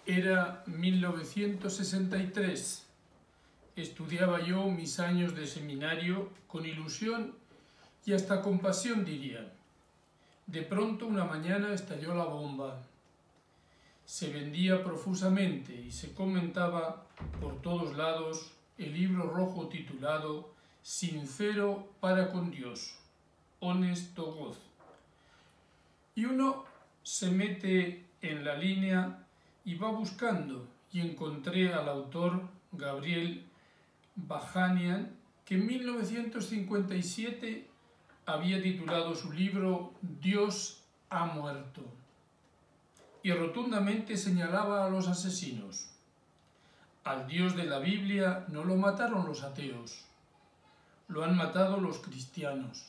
Era 1963. Estudiaba yo mis años de seminario con ilusión y hasta con pasión, diría. De pronto una mañana estalló la bomba. Se vendía profusamente y se comentaba por todos lados el libro rojo titulado Sincero para con Dios, Honest to God. Y uno se mete en la línea y va buscando, y encontré al autor Gabriel Bahanian, que en 1957 había titulado su libro Dios ha muerto, y rotundamente señalaba a los asesinos. Al Dios de la Biblia no lo mataron los ateos, lo han matado los cristianos.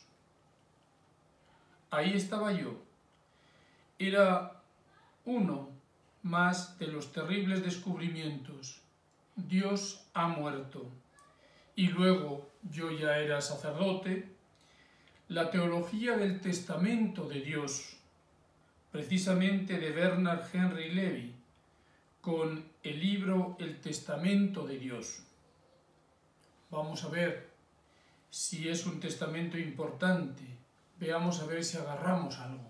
Ahí estaba yo. Era uno más de los terribles descubrimientos. Dios ha muerto. Y luego yo ya era sacerdote. La teología del testamento de Dios, precisamente de Bernard Henry Levy, con el libro El testamento de Dios. Vamos a ver si es un testamento importante. Veamos a ver si agarramos algo.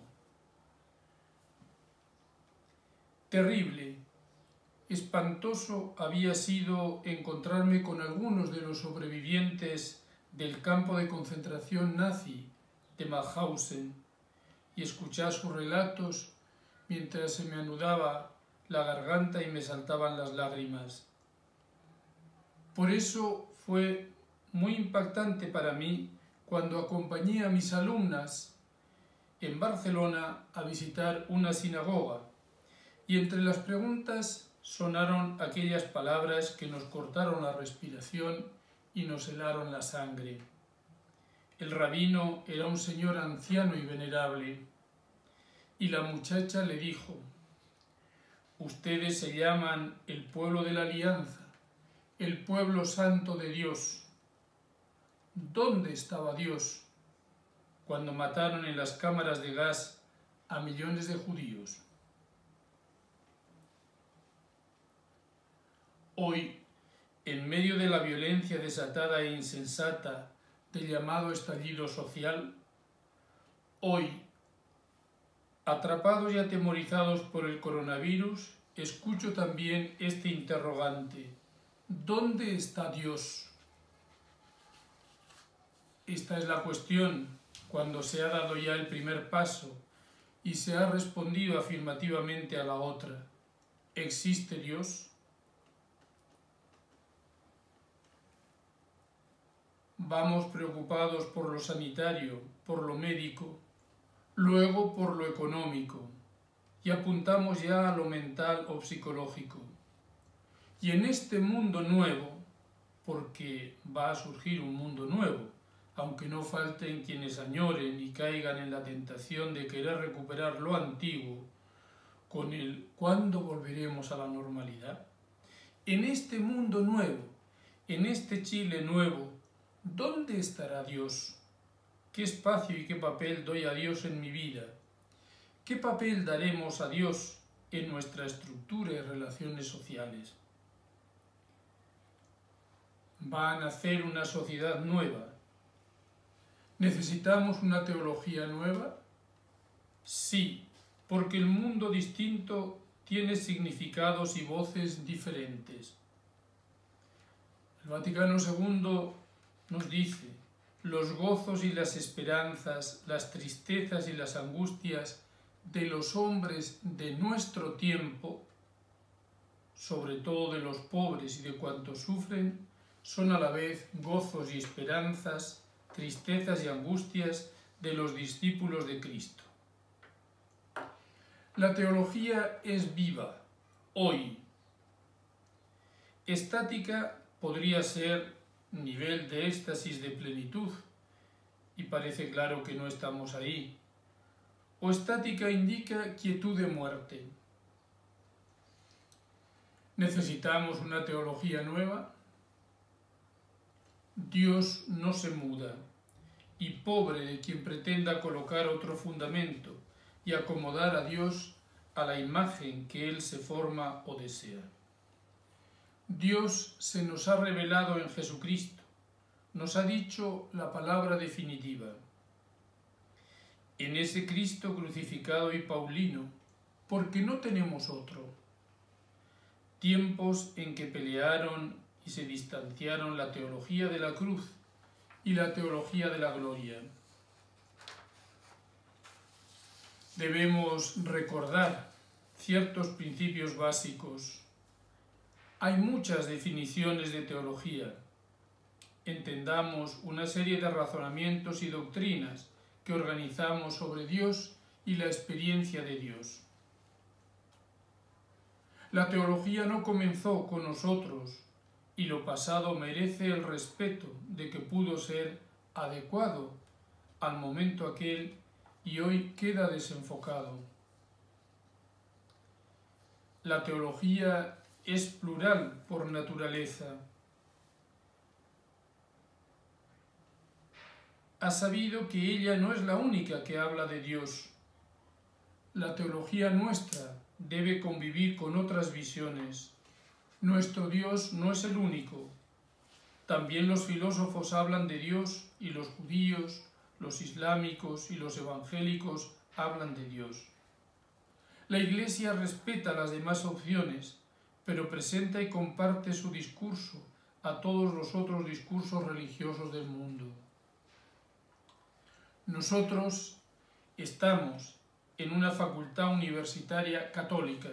Terrible, espantoso había sido encontrarme con algunos de los sobrevivientes del campo de concentración nazi de Mauthausen y escuchar sus relatos mientras se me anudaba la garganta y me saltaban las lágrimas. Por eso fue muy impactante para mí cuando acompañé a mis alumnas en Barcelona a visitar una sinagoga, y entre las preguntas sonaron aquellas palabras que nos cortaron la respiración y nos helaron la sangre. El rabino era un señor anciano y venerable, y la muchacha le dijo: «Ustedes se llaman el pueblo de la alianza, el pueblo santo de Dios. ¿Dónde estaba Dios cuando mataron en las cámaras de gas a millones de judíos?» Hoy, en medio de la violencia desatada e insensata del llamado estallido social, hoy, atrapados y atemorizados por el coronavirus, escucho también este interrogante: ¿dónde está Dios? Esta es la cuestión cuando se ha dado ya el primer paso y se ha respondido afirmativamente a la otra: ¿existe Dios? Vamos preocupados por lo sanitario, por lo médico, luego por lo económico, y apuntamos ya a lo mental o psicológico. Y en este mundo nuevo, porque va a surgir un mundo nuevo, aunque no falten quienes añoren y caigan en la tentación de querer recuperar lo antiguo, con el ¿cuándo volveremos a la normalidad? En este mundo nuevo, en este Chile nuevo, ¿dónde estará Dios? ¿Qué espacio y qué papel doy a Dios en mi vida? ¿Qué papel daremos a Dios en nuestra estructura y relaciones sociales? Va a nacer una sociedad nueva. ¿Necesitamos una teología nueva? Sí, porque el mundo distinto tiene significados y voces diferentes. El Vaticano II nos dice: los gozos y las esperanzas, las tristezas y las angustias de los hombres de nuestro tiempo, sobre todo de los pobres y de cuantos sufren, son a la vez gozos y esperanzas, tristezas y angustias de los discípulos de Cristo. La teología es viva, hoy. Estática podría ser nivel de éxtasis de plenitud, y parece claro que no estamos ahí. O estática indica quietud de muerte. ¿Necesitamos una teología nueva? Dios no se muda, y pobre de quien pretenda colocar otro fundamento y acomodar a Dios a la imagen que Él se forma o desea. Dios se nos ha revelado en Jesucristo, nos ha dicho la palabra definitiva. En ese Cristo crucificado y paulino, porque no tenemos otro. Tiempos en que pelearon y se distanciaron la teología de la cruz y la teología de la gloria. Debemos recordar ciertos principios básicos. Hay muchas definiciones de teología. Entendamos una serie de razonamientos y doctrinas que organizamos sobre Dios y la experiencia de Dios. La teología no comenzó con nosotros y lo pasado merece el respeto de que pudo ser adecuado al momento aquel y hoy queda desenfocado. La teología es plural por naturaleza. Ha sabido que ella no es la única que habla de Dios. La teología nuestra debe convivir con otras visiones. Nuestro Dios no es el único. También los filósofos hablan de Dios y los judíos, los islámicos y los evangélicos hablan de Dios. La Iglesia respeta las demás opciones, pero presenta y comparte su discurso a todos los otros discursos religiosos del mundo. Nosotros estamos en una facultad universitaria católica.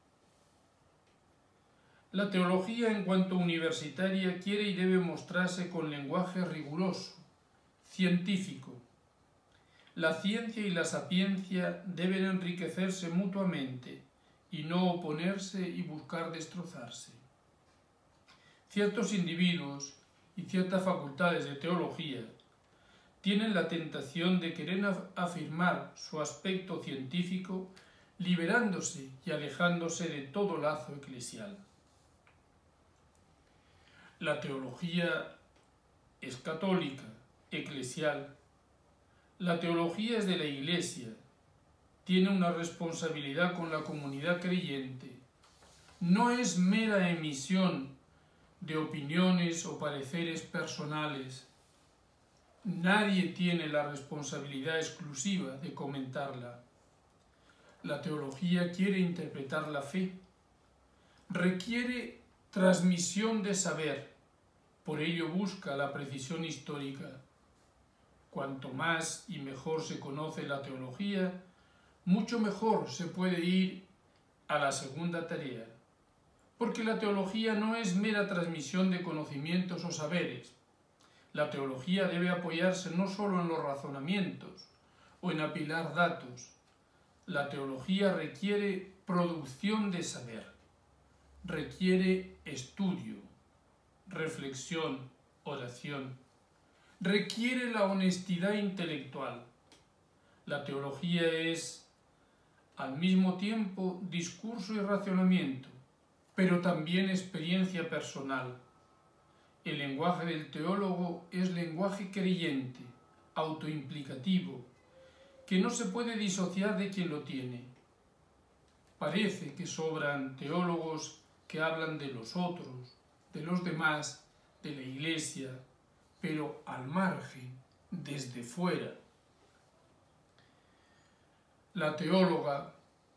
La teología en cuanto universitaria quiere y debe mostrarse con lenguaje riguroso, científico. La ciencia y la sapiencia deben enriquecerse mutuamente y no oponerse y buscar destrozarse. Ciertos individuos y ciertas facultades de teología tienen la tentación de querer afirmar su aspecto científico liberándose y alejándose de todo lazo eclesial. La teología es católica, eclesial. La teología es de la Iglesia. Tiene una responsabilidad con la comunidad creyente. No es mera emisión de opiniones o pareceres personales. Nadie tiene la responsabilidad exclusiva de comentarla. La teología quiere interpretar la fe. Requiere transmisión de saber. Por ello busca la precisión histórica. Cuanto más y mejor se conoce la teología, mucho mejor se puede ir a la segunda tarea. Porque la teología no es mera transmisión de conocimientos o saberes. La teología debe apoyarse no solo en los razonamientos o en apilar datos. La teología requiere producción de saber, requiere estudio, reflexión, oración, requiere la honestidad intelectual. La teología es al mismo tiempo discurso y razonamiento, pero también experiencia personal. El lenguaje del teólogo es lenguaje creyente, autoimplicativo, que no se puede disociar de quien lo tiene. Parece que sobran teólogos que hablan de los otros, de los demás, de la Iglesia, pero al margen, desde fuera. La teóloga,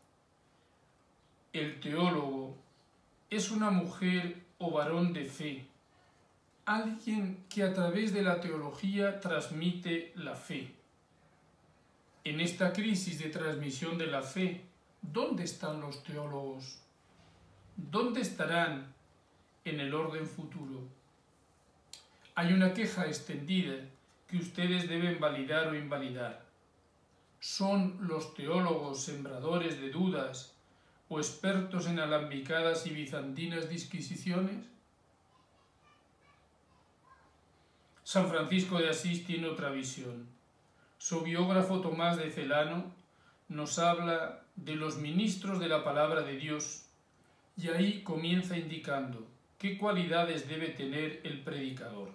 el teólogo, es una mujer o varón de fe, alguien que a través de la teología transmite la fe. En esta crisis de transmisión de la fe, ¿dónde están los teólogos? ¿Dónde estarán en el orden futuro? Hay una queja extendida que ustedes deben validar o invalidar. ¿Son los teólogos sembradores de dudas o expertos en alambicadas y bizantinas disquisiciones? San Francisco de Asís tiene otra visión. Su biógrafo Tomás de Celano nos habla de los ministros de la palabra de Dios y ahí comienza indicando qué cualidades debe tener el predicador.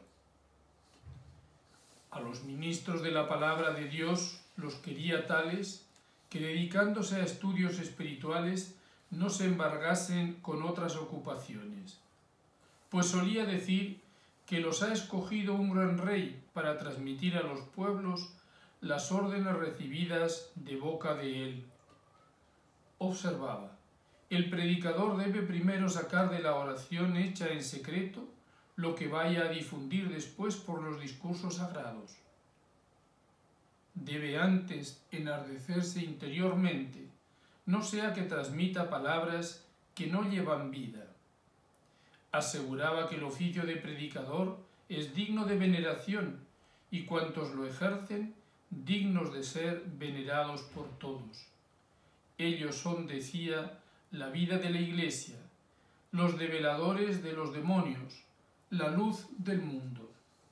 A los ministros de la palabra de Dios los quería tales que dedicándose a estudios espirituales no se embargasen con otras ocupaciones, pues solía decir que los ha escogido un gran rey para transmitir a los pueblos las órdenes recibidas de boca de él. Observaba: el predicador debe primero sacar de la oración hecha en secreto lo que vaya a difundir después por los discursos sagrados. Debe antes enardecerse interiormente, no sea que transmita palabras que no llevan vida. Aseguraba que el oficio de predicador es digno de veneración y cuantos lo ejercen, dignos de ser venerados por todos. Ellos son, decía, la vida de la Iglesia, los develadores de los demonios, la luz del mundo.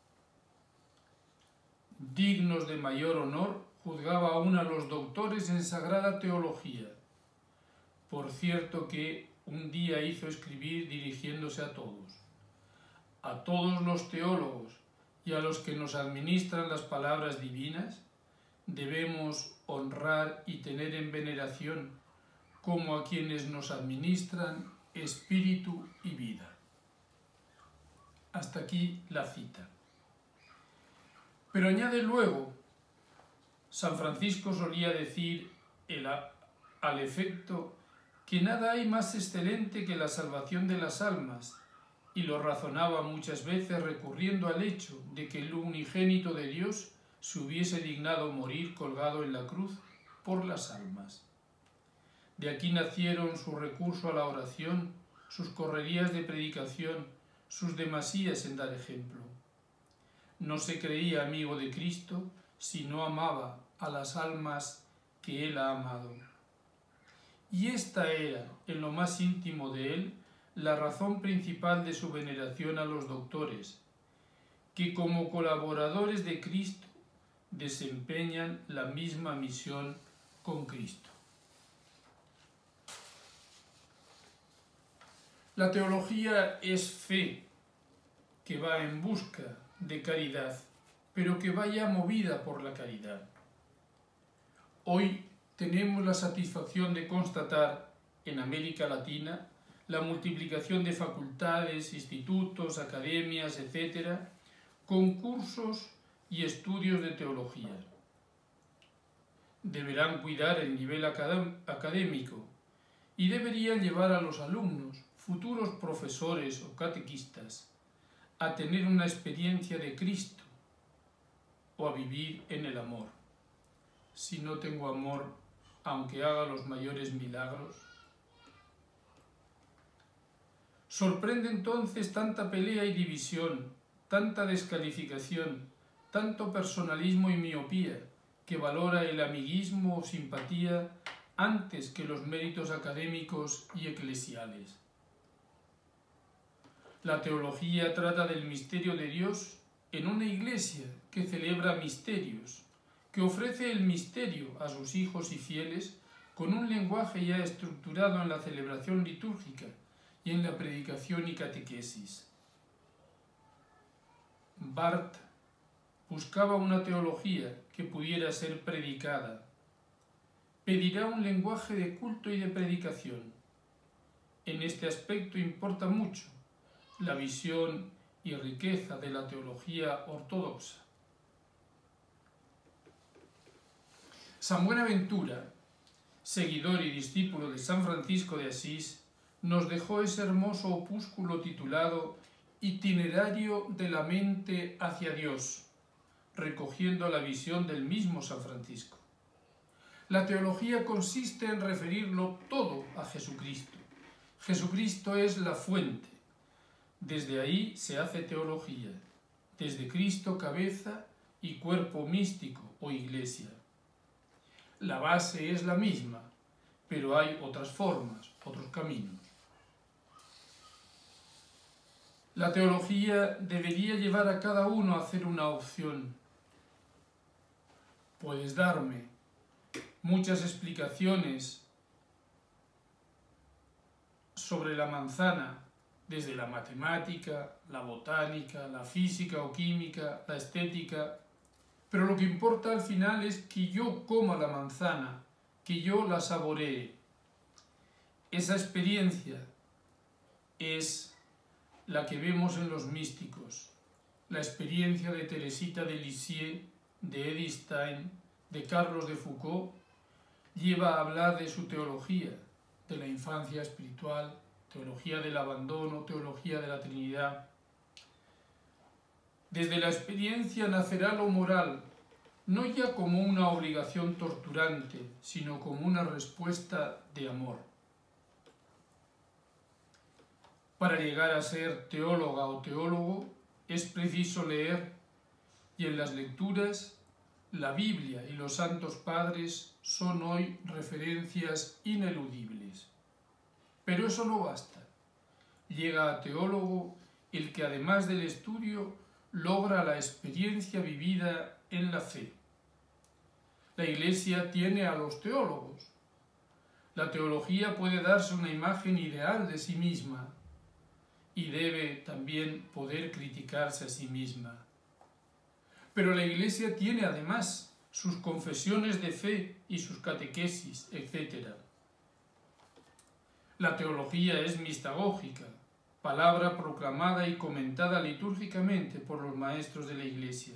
Dignos de mayor honor, juzgaba aún a los doctores en sagrada teología. Por cierto que un día hizo escribir dirigiéndose a todos los teólogos y a los que nos administran las palabras divinas, debemos honrar y tener en veneración como a quienes nos administran espíritu y vida. Hasta aquí la cita. Pero añade luego: San Francisco solía decir al efecto que nada hay más excelente que la salvación de las almas, y lo razonaba muchas veces recurriendo al hecho de que el unigénito de Dios se hubiese dignado morir colgado en la cruz por las almas. De aquí nacieron su recurso a la oración, sus correrías de predicación, sus demasías en dar ejemplo. No se creía amigo de Cristo si no amaba a las almas que él ha amado. Y esta era, en lo más íntimo de él, la razón principal de su veneración a los doctores, que como colaboradores de Cristo desempeñan la misma misión con Cristo. La teología es fe que va en busca de caridad, pero que vaya movida por la caridad. Hoy tenemos la satisfacción de constatar en América Latina la multiplicación de facultades, institutos, academias, etc., concursos y estudios de teología. Deberán cuidar el nivel académico y deberían llevar a los alumnos, futuros profesores o catequistas, a tener una experiencia de Cristo o a vivir en el amor. Si no tengo amor, aunque haga los mayores milagros. Sorprende entonces tanta pelea y división, tanta descalificación, tanto personalismo y miopía, que valora el amiguismo o simpatía antes que los méritos académicos y eclesiales. La teología trata del misterio de Dios en una iglesia que celebra misterios, que ofrece el misterio a sus hijos y fieles con un lenguaje ya estructurado en la celebración litúrgica y en la predicación y catequesis. Barth buscaba una teología que pudiera ser predicada. Pedirá un lenguaje de culto y de predicación. En este aspecto importa mucho la visión y riqueza de la teología ortodoxa. San Buenaventura, seguidor y discípulo de San Francisco de Asís, nos dejó ese hermoso opúsculo titulado Itinerario de la mente hacia Dios, recogiendo la visión del mismo San Francisco. La teología consiste en referirlo todo a Jesucristo. Jesucristo es la fuente. Desde ahí se hace teología, desde Cristo cabeza y cuerpo místico o iglesia. La base es la misma, pero hay otras formas, otros caminos. La teología debería llevar a cada uno a hacer una opción. Puedes darme muchas explicaciones sobre la manzana, desde la matemática, la botánica, la física o química, la estética, pero lo que importa al final es que yo coma la manzana que yo la saboree. Esa experiencia es la que vemos en los místicos, la experiencia de Teresita de Lisieux, de Edith Stein, de Carlos de Foucault, lleva a hablar de su teología, de la infancia espiritual, teología del abandono, teología de la Trinidad. Desde la experiencia nacerá lo moral, no ya como una obligación torturante, sino como una respuesta de amor. Para llegar a ser teóloga o teólogo es preciso leer, y en las lecturas la Biblia y los Santos Padres son hoy referencias ineludibles. Pero eso no basta. Llega a teólogo el que además del estudio logra la experiencia vivida en la fe. La Iglesia tiene a los teólogos. La teología puede darse una imagen ideal de sí misma y debe también poder criticarse a sí misma. Pero la Iglesia tiene además sus confesiones de fe y sus catequesis, etc. La teología es mistagógica, palabra proclamada y comentada litúrgicamente por los maestros de la Iglesia.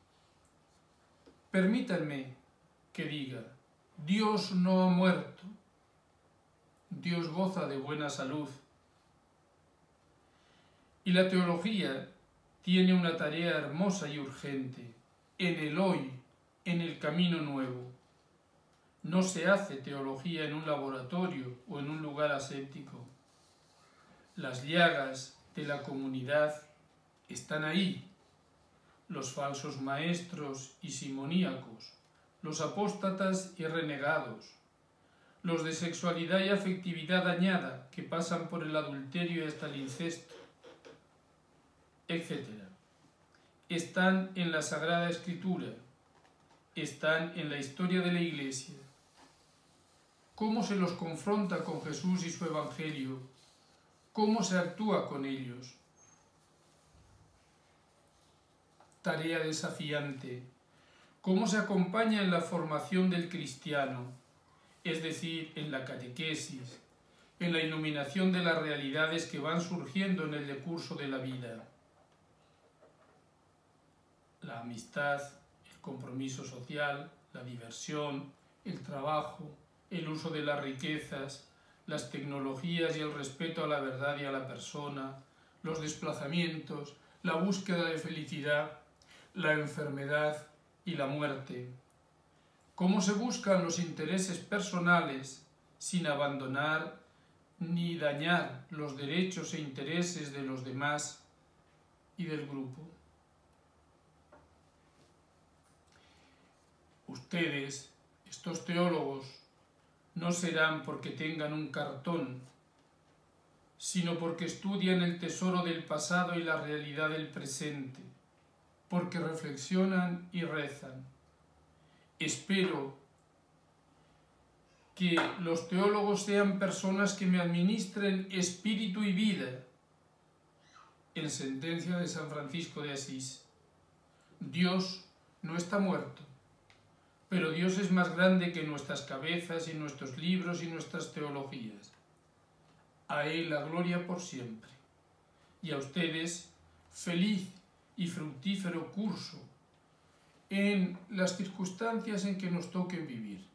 Permítanme que diga, Dios no ha muerto, Dios goza de buena salud. Y la teología tiene una tarea hermosa y urgente, en el hoy, en el camino nuevo. No se hace teología en un laboratorio o en un lugar aséptico. Las llagas de la comunidad están ahí, los falsos maestros y simoníacos, los apóstatas y renegados, los de sexualidad y afectividad dañada que pasan por el adulterio y hasta el incesto, etc. Están en la Sagrada Escritura, están en la historia de la Iglesia. ¿Cómo se los confronta con Jesús y su Evangelio? ¿Cómo se actúa con ellos? Tarea desafiante. ¿Cómo se acompaña en la formación del cristiano? Es decir, en la catequesis, en la iluminación de las realidades que van surgiendo en el decurso de la vida. La amistad, el compromiso social, la diversión, el trabajo, el uso de las riquezas, las tecnologías y el respeto a la verdad y a la persona, los desplazamientos, la búsqueda de felicidad, la enfermedad y la muerte. Cómo se buscan los intereses personales sin abandonar ni dañar los derechos e intereses de los demás y del grupo. Ustedes, estos teólogos, no serán porque tengan un cartón, sino porque estudian el tesoro del pasado y la realidad del presente, porque reflexionan y rezan. Espero que los teólogos sean personas que me administren espíritu y vida. En sentencia de San Francisco de Asís, Dios no está muerto, pero Dios es más grande que nuestras cabezas y nuestros libros y nuestras teologías. A Él la gloria por siempre. Y a ustedes, feliz y fructífero curso en las circunstancias en que nos toquen vivir.